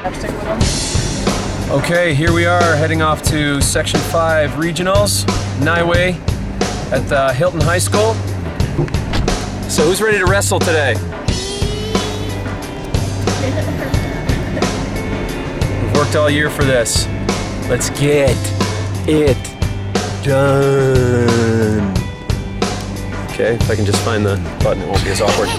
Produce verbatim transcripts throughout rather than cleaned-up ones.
Okay, here we are heading off to Section five Regionals, N Y W A Y at the Hilton High School. So who's ready to wrestle today? We've worked all year for this. Let's get it done. Okay, if I can just find the button, it won't be as awkward.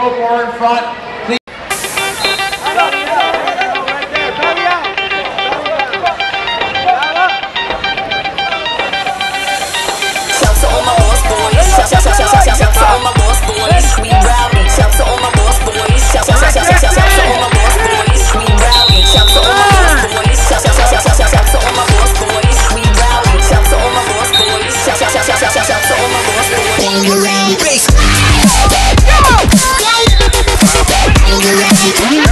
little more in front. Please. Shout to all my boss boys. Shout, shout, shout, shout, shout, shout to all my boss boys. We rowdy. Shout to all my boss boys. Shout, shout, shout, shout, shout, shout to all my boss boys. We rowdy. Shout to all my boss boys. Shout, shout, shout, shout, shout, shout to all my boss boys. We rowdy. Shout to all my boss boys. Shout, shout, shout, shout, shout, shout, shout to all my boss boys. On your round base. On your round base.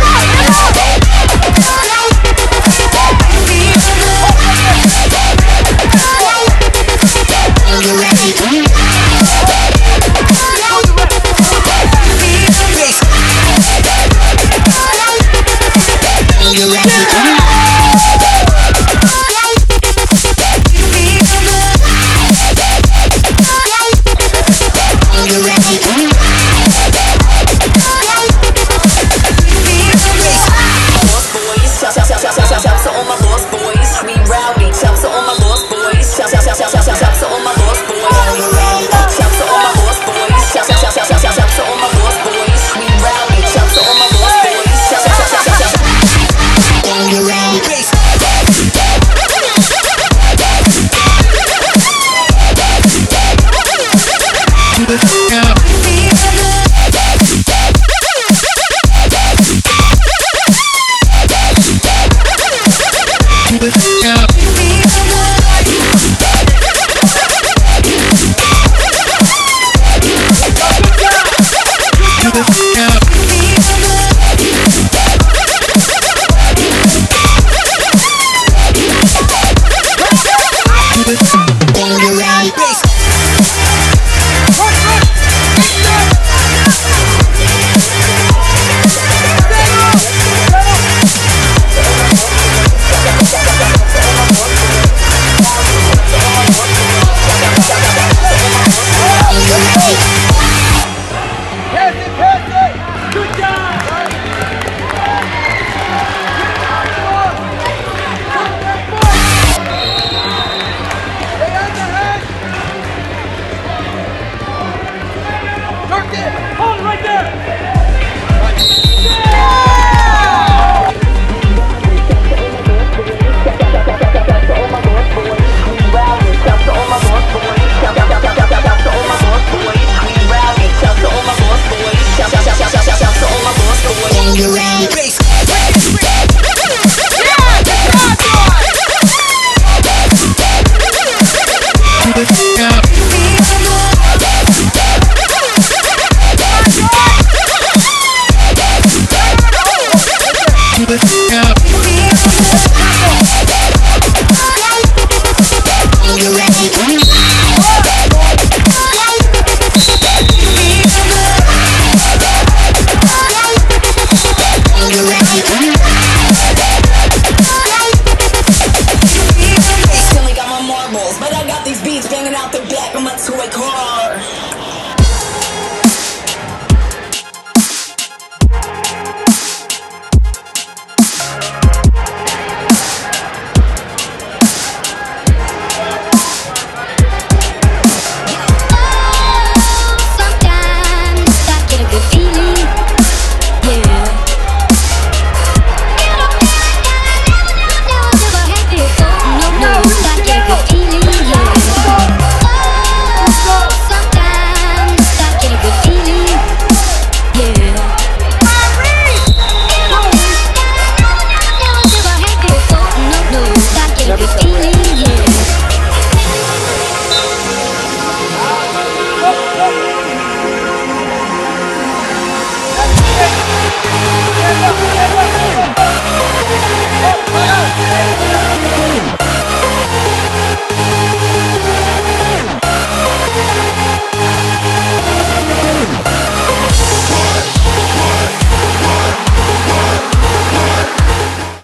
But I got these beats banging out the back of my two-way car.